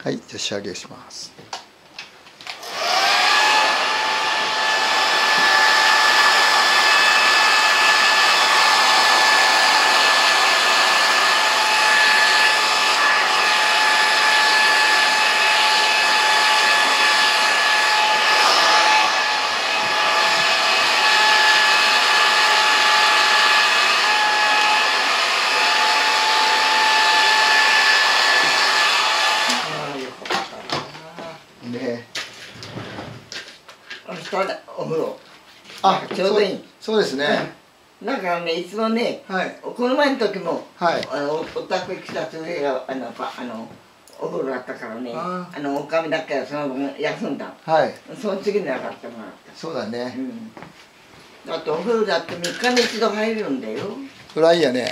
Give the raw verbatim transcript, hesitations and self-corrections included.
はい、じゃあ仕上げします。ね、 明日お風呂。 あ、 ちょうどいい。 そうですね。 だからね、いつもね、 はい。 この前の時も、 はい。 あのお宅へ来た時があのパあのお風呂だったからね、 ああのおかみだけはその分休んだ。 はい。 その次に上がってもらった。 そうだね。 うん。だってお風呂だってみっかに一度入るんだよ。 それはいいやね。